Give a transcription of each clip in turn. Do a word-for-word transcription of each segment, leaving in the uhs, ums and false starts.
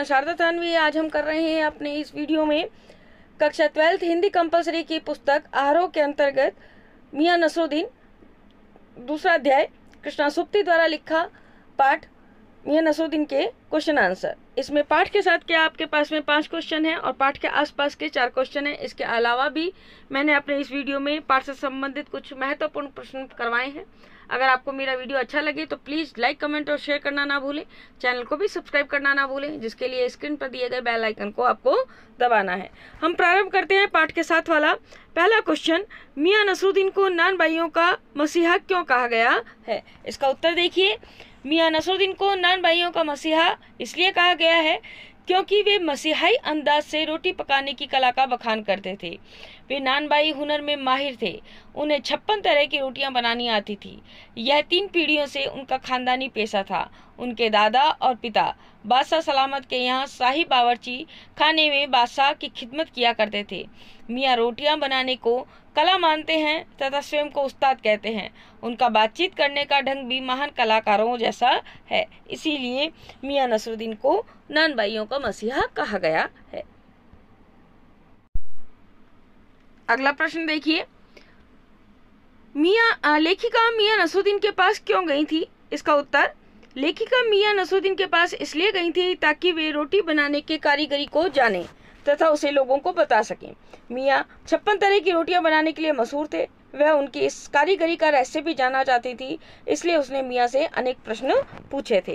मैं शारदा थानवी। आज हम कर रहे हैं अपने इस वीडियो में कक्षा ट्वेल्थ हिंदी कंपलसरी की पुस्तक आरोह के अंतर्गत मियां नसरुद्दीन दूसरा अध्याय कृष्णा सुप्ती द्वारा लिखा पाठ मियां नसरुद्दीन के क्वेश्चन आंसर। इसमें पाठ के साथ क्या आपके पास में पांच क्वेश्चन हैं और पाठ के आसपास के चार क्वेश्चन हैं। इसके अलावा भी मैंने अपने इस वीडियो में पाठ से संबंधित कुछ महत्वपूर्ण प्रश्न करवाए हैं। अगर आपको मेरा वीडियो अच्छा लगे तो प्लीज़ लाइक, कमेंट और शेयर करना ना भूलें। चैनल को भी सब्सक्राइब करना ना भूलें, जिसके लिए स्क्रीन पर दिए गए बेल आइकन को आपको दबाना है। हम प्रारंभ करते हैं पाठ के साथ वाला पहला क्वेश्चन। मियां नसरुद्दीन को नान भाइयों का मसीहा क्यों कहा गया है? इसका उत्तर देखिए। मियां नसरुद्दीन को नान भाइयों का मसीहा इसलिए कहा गया है क्योंकि वे मसीहाई अंदाज से रोटी पकाने की कला का बखान करते थे। वे नान भाई हुनर में माहिर थे। उन्हें छप्पन तरह की रोटियां बनानी आती थी। यह तीन पीढ़ियों से उनका खानदानी पेशा था। उनके दादा और पिता बादशाह सलामत के यहाँ शाही बावर्ची खाने में बादशाह की खिदमत किया करते थे। मियाँ रोटियां बनाने को कला मानते हैं तथा स्वयं को उस्ताद कहते हैं। उनका बातचीत करने का ढंग भी महान कलाकारों जैसा है। इसीलिए मियां नसरुद्दीन को नान भाइयों का मसीहा कहा गया है। अगला प्रश्न देखिए। मियां लेखिका मियां नसरुद्दीन के पास क्यों गई थी? इसका उत्तर, लेखिका मियां नसरुद्दीन के पास इसलिए गई थी ताकि वे रोटी बनाने के कारीगरी को जाने तथा उसे लोगों को बता सकें। मियां छप्पन तरह की रोटियां बनाने के लिए मशहूर थे। वह उनकी इस कारीगरी का रहस्य भी जानना चाहती थी, इसलिए उसने मियां से अनेक प्रश्न पूछे थे।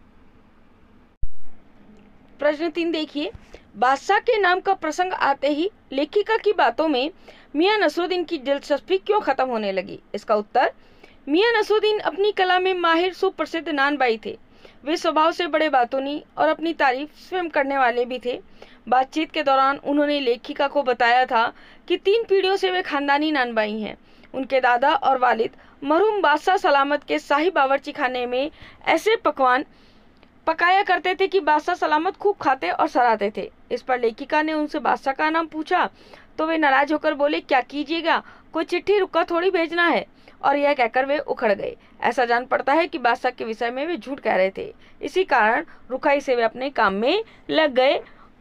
प्रश्न तीन देखिए। बादशाह के नाम का प्रसंग आते ही लेखिका की बातों में मियां नसरुद्दीन की दिलचस्पी क्यों खत्म होने लगी? इसका उत्तर, मियां नसरुद्दीन अपनी कला में माहिर सुप्रसिद्ध नान भाई थे। वे स्वभाव से बड़े बातूनी और अपनी तारीफ स्वयं करने वाले भी थे। बातचीत के दौरान उन्होंने लेखिका को बताया था कि तीन पीढ़ियों से वे खानदानी नान भाई हैं। उनके दादा और वालिद मरहूम बादशाह सलामत के शाही बावर्ची खाने में ऐसे पकवान पकाया करते थे कि बादशाह सलामत खूब खाते और सराहते थे। इस पर लेखिका ने उनसे बादशाह का नाम पूछा तो वे नाराज होकर बोले, क्या कीजिएगा, कोई चिट्ठी रुका थोड़ी भेजना है। और यह कहकर वे उखड़ गए। ऐसा जान पड़ता है कि बादशाह के विषय में वे झूठ कह रहे थे। इसी कारण रुखाई से वे अपने काम में लग गए।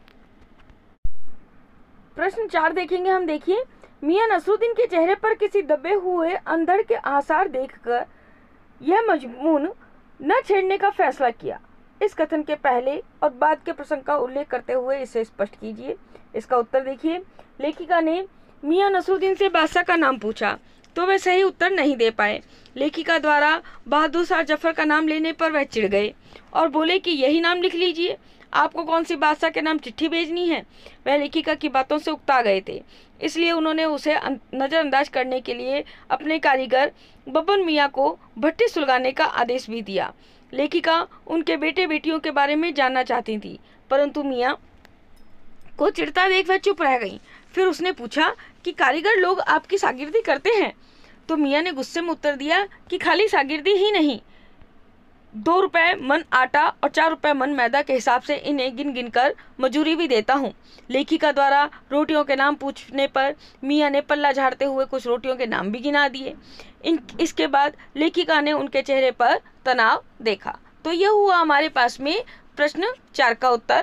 प्रश्न चार देखेंगे हम। देखिए, मियां नसरुद्दीन के चेहरे पर किसी दबे हुए अंधड़ के आसार देखकर यह मजमून न छेड़ने का फैसला किया। इस कथन के पहले और बाद के प्रसंग का उल्लेख करते हुए इसे स्पष्ट कीजिए। इसका उत्तर देखिए। लेखिका ने मियां नसरुद्दीन से बादशाह का नाम पूछा तो वे सही उत्तर नहीं दे पाए। लेखिका द्वारा बहादुर शाह जफर का नाम लेने पर वह चिढ़ गए और बोले कि यही नाम लिख लीजिए, आपको कौन सी बादशाह के नाम चिट्ठी भेजनी है। वह लेखिका की बातों से उकता गए थे, इसलिए उन्होंने उसे नज़रअंदाज करने के लिए अपने कारीगर बब्बन मियाँ को भट्टी सुलगाने का आदेश भी दिया। लेखिका उनके बेटे बेटियों के बारे में जानना चाहती थी, परंतु मियाँ को चिढ़ता देख वह चुप रह गई। फिर उसने पूछा कि कारीगर लोग आपकी शागिर्दी करते हैं? तो मियाँ ने गुस्से में उत्तर दिया कि खाली शागिर्दी ही नहीं, दो रुपए मन आटा और चार रुपए मन मैदा के हिसाब से इन्हें गिन गिन कर मजूरी भी देता हूँ। लेखिका द्वारा रोटियों के नाम पूछने पर मियाँ ने पल्ला झाड़ते हुए कुछ रोटियों के नाम भी गिना दिए। इन इसके बाद लेखिका ने उनके चेहरे पर तनाव देखा। तो यह हुआ हमारे पास में प्रश्न चार का उत्तर।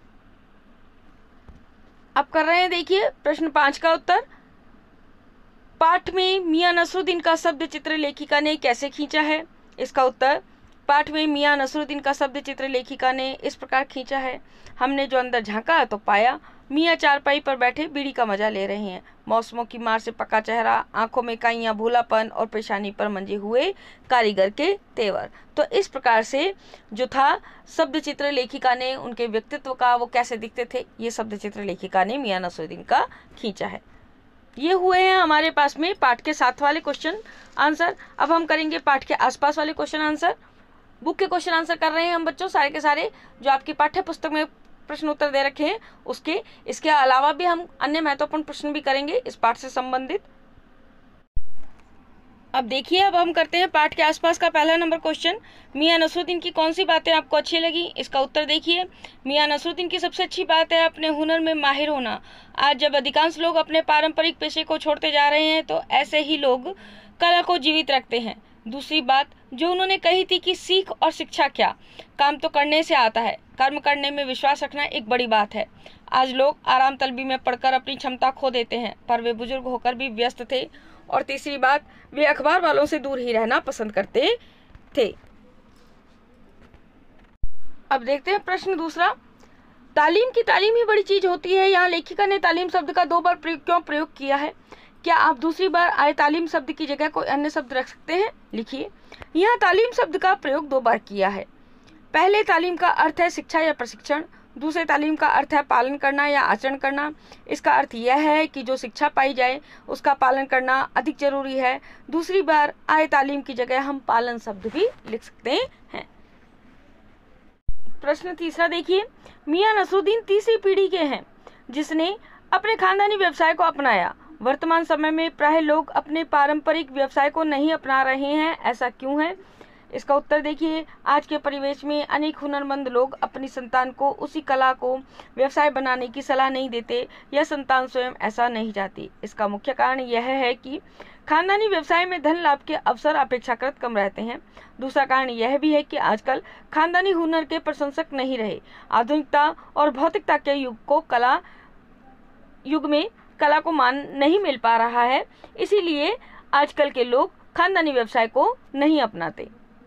अब कर रहे हैं देखिए प्रश्न पाँच का उत्तर। पाठ में मियां नसरुद्दीन का शब्द चित्र लेखिका ने कैसे खींचा है? इसका उत्तर, पाठ में मियां नसरुद्दीन का शब्द चित्र लेखिका ने इस प्रकार खींचा है। हमने जो अंदर झांका तो पाया मियां चारपाई पर बैठे बीड़ी का मजा ले रहे हैं। मौसमों की मार से पका चेहरा, आंखों में काइयां, भूलापन और पेशानी पर मंजे हुए कारीगर के तेवर। तो इस प्रकार से जो था शब्द चित्र लेखिका ने उनके व्यक्तित्व का, वो कैसे दिखते थे, ये शब्द चित्र लेखिका ने मियां नसरुद्दीन का खींचा है। ये हुए हैं हमारे पास में पाठ के साथ वाले क्वेश्चन आंसर। अब हम करेंगे पाठ के आसपास वाले क्वेश्चन आंसर। बुक के क्वेश्चन आंसर कर रहे हैं हम बच्चों, सारे के सारे जो आपकी पाठ्य पुस्तक में प्रश्न उत्तर दे रखे हैं उसके। इसके अलावा भी हम अन्य महत्वपूर्ण प्रश्न भी करेंगे इस पाठ से संबंधित। अब देखिए, अब हम करते हैं पाठ के आसपास का पहला नंबर क्वेश्चन। मियां नसरुद्दीन की कौन सी बातें आपको अच्छी लगी? इसका उत्तर देखिए। मियां नसरुद्दीन की सबसे अच्छी बात है अपने हुनर में माहिर होना। आज जब अधिकांश लोग अपने पारंपरिक पेशे को छोड़ते जा रहे हैं तो ऐसे ही लोग कला को जीवित रखते हैं। दूसरी बात जो उन्होंने कही थी कि सीख और शिक्षा क्या, काम तो करने से आता है, कर्म करने में विश्वास रखना एक बड़ी बात है। आज लोग आराम तलबी में पढ़कर अपनी क्षमता खो देते हैं, पर वे बुजुर्ग होकर भी व्यस्त थे। और तीसरी बात, वे अखबार वालों से दूर ही रहना पसंद करते थे। अब देखते हैं प्रश्न दूसरा। तालीम की तालीम ही बड़ी चीज होती है। यहाँ लेखिका ने तालीम शब्द का दो बार प्रयोग क्यों प्रयोग किया है? क्या आप दूसरी बार आए तालीम शब्द की जगह कोई अन्य शब्द रख सकते हैं? लिखिए। यहाँ तालीम शब्द का प्रयोग दो बार किया है। पहले तालीम का अर्थ है शिक्षा या प्रशिक्षण, दूसरे तालीम का अर्थ है पालन करना या आचरण करना। इसका अर्थ यह है कि जो शिक्षा पाई जाए उसका पालन करना अधिक जरूरी है। दूसरी बार आए तालीम की जगह हम पालन शब्द भी लिख सकते हैं। प्रश्न तीसरा देखिए। मियां नसरुद्दीन तीसरी पीढ़ी के हैं जिसने अपने खानदानी व्यवसाय को अपनाया। वर्तमान समय में प्राय लोग अपने पारंपरिक व्यवसाय को नहीं अपना रहे हैं, ऐसा क्यों है? इसका उत्तर देखिए। आज के परिवेश में अनेक हुनरमंद लोग अपनी संतान को उसी कला को व्यवसाय बनाने की सलाह नहीं देते या संतान स्वयं ऐसा नहीं चाहती। इसका मुख्य कारण यह है कि खानदानी व्यवसाय में धन लाभ के अवसर अपेक्षाकृत कम रहते हैं। दूसरा कारण यह भी है कि आजकल खानदानी हुनर के प्रशंसक नहीं रहे। आधुनिकता और भौतिकता के युग को कला युग में कला को मान नहीं मिल पा रहा है, इसीलिए आजकल के लोग खानदानी व्यवसाय को नहीं अपनाते।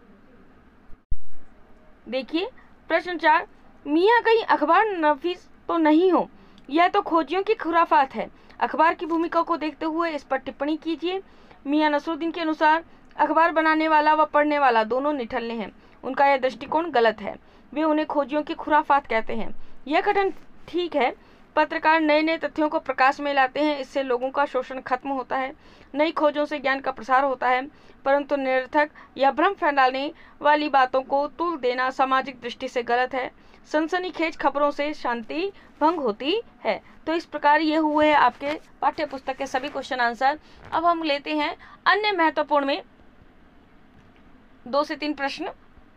देखिए प्रश्न चार। मियाँ कहीं अखबार नफीस तो नहीं हो, यह तो खोजियों की खुराफात है। अखबार की भूमिका को देखते हुए इस पर टिप्पणी कीजिए। मियाँ नसरुद्दीन के अनुसार अखबार बनाने वाला व पढ़ने वाला दोनों निठल्ले हैं। उनका यह दृष्टिकोण गलत है। वे उन्हें खोजियों की खुराफात कहते हैं। यह कथन ठीक है। पत्रकार नए नए तथ्यों को प्रकाश में लाते हैं, इससे लोगों का शोषण खत्म होता है, नई खोजों से ज्ञान का प्रसार होता है, परंतु निरर्थक या भ्रम फैलाने वाली बातों को तुल देना सामाजिक दृष्टि से गलत है। सनसनीखेज खबरों से शांति भंग होती है। तो इस प्रकार ये हुए आपके पाठ्य पुस्तक के सभी क्वेश्चन आंसर। अब हम लेते हैं अन्य महत्वपूर्ण में दो से तीन प्रश्न।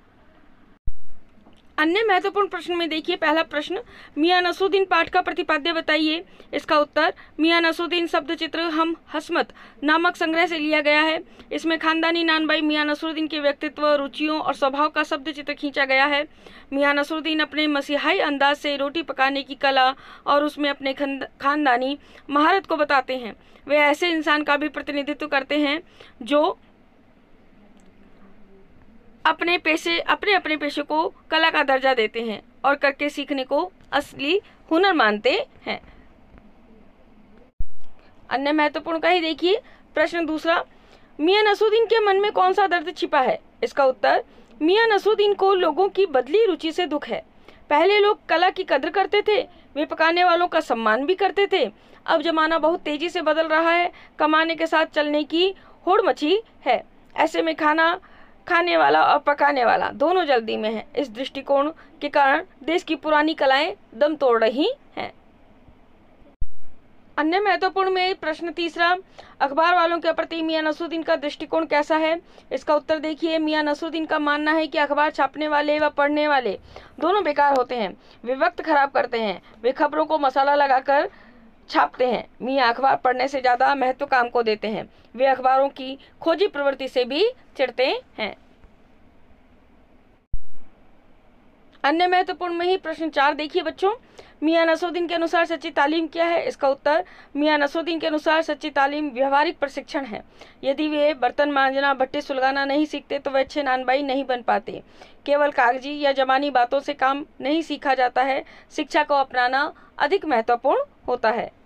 अन्य महत्वपूर्ण प्रश्न में देखिए पहला प्रश्न, मियां नसरुद्दीन पाठ का प्रतिपाद्य बताइए। इसका उत्तर, मियां नसरुद्दीन शब्द चित्र हम हसमत नामक संग्रह से लिया गया है। इसमें खानदानी नानबाई मियां नसरुद्दीन के व्यक्तित्व, रुचियों और स्वभाव का शब्द चित्र खींचा गया है। मियां नसरुद्दीन अपने मसीहाई अंदाज से रोटी पकाने की कला और उसमें अपने खानदानी महारत को बताते हैं। वे ऐसे इंसान का भी प्रतिनिधित्व करते हैं जो अपने पेशे अपने अपने पेशे को कला का दर्जा देते हैं और करके सीखने को असली हुनर मानते हैं। अन्य महत्वपूर्ण का ही देखिए प्रश्न दूसरा, मियां नसरुद्दीन के मन में कौन सा दर्द छिपा है? इसका उत्तर, मियां नसरुद्दीन को लोगों की बदली रुचि से दुख है। पहले लोग कला की कदर करते थे, वे पकाने वालों का सम्मान भी करते थे। अब जमाना बहुत तेजी से बदल रहा है, कमाने के साथ चलने की होड़ मची है। ऐसे में खाना खाने वाला और पकाने वाला दोनों जल्दी में है। इस दृष्टिकोण के कारण देश की पुरानी कलाएं दम तोड़ रही हैं। अन्य महत्वपूर्ण में प्रश्न तीसरा, अखबार वालों के प्रति मियां नसरुद्दीन का दृष्टिकोण कैसा है? इसका उत्तर देखिए। मियां नसरुद्दीन का मानना है कि अखबार छापने वाले व पढ़ने वाले दोनों बेकार होते हैं। वे वक्त खराब करते हैं, वे खबरों को मसाला लगाकर छापते हैं। मियां अखबार पढ़ने से ज्यादा महत्व काम को देते हैं। वे अखबारों की खोजी प्रवृत्ति से भी चिढ़ते हैं। अन्य महत्वपूर्ण में ही प्रश्न चार देखिए बच्चों, मियां नसरुद्दीन के अनुसार सच्ची तालीम क्या है? इसका उत्तर, मियां नसरुद्दीन के अनुसार सच्ची तालीम व्यवहारिक प्रशिक्षण है। यदि वे बर्तन मांजना, भट्टी सुलगाना नहीं सीखते तो वे अच्छे नानबाई नहीं बन पाते। केवल कागजी या जबानी बातों से काम नहीं सीखा जाता है, शिक्षा को अपनाना अधिक महत्वपूर्ण होता है।